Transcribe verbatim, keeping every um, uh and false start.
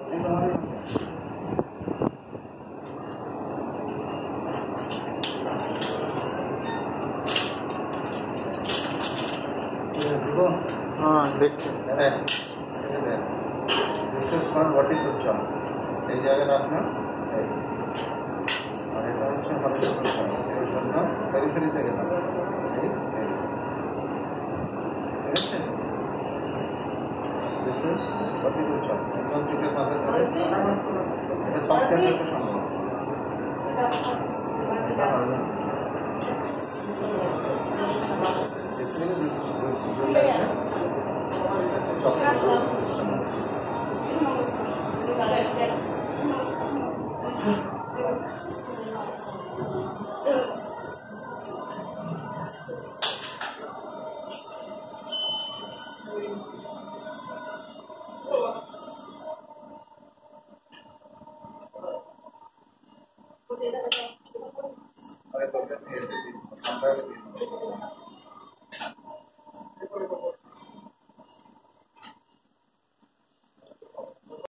हाँ देखते this is called what is the चम এই জায়গায় রাখলাম আর এটা হচ্ছে আমাদের এর জন্য পেরিফেরি থেকে না এই ঠিক আছে this is what is the চম একদম থেকে মাথা ধরে এটা সফটওয়্যার থেকে সম্ভব এটা হবে अरे तो क्या